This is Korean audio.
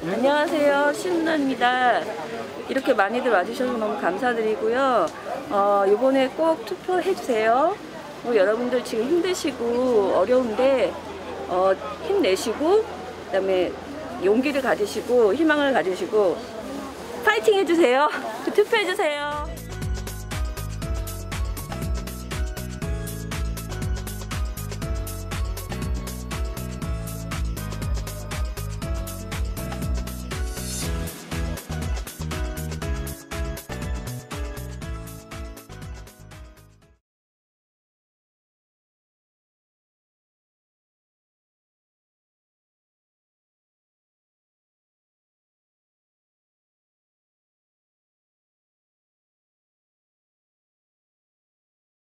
안녕하세요, 신누나입니다. 이렇게 많이들 와주셔서 너무 감사드리고요. 이번에 꼭 투표해주세요. 여러분들 지금 힘드시고 어려운데 힘내시고, 그 다음에 용기를 가지시고 희망을 가지시고 파이팅 해주세요. 투표해주세요.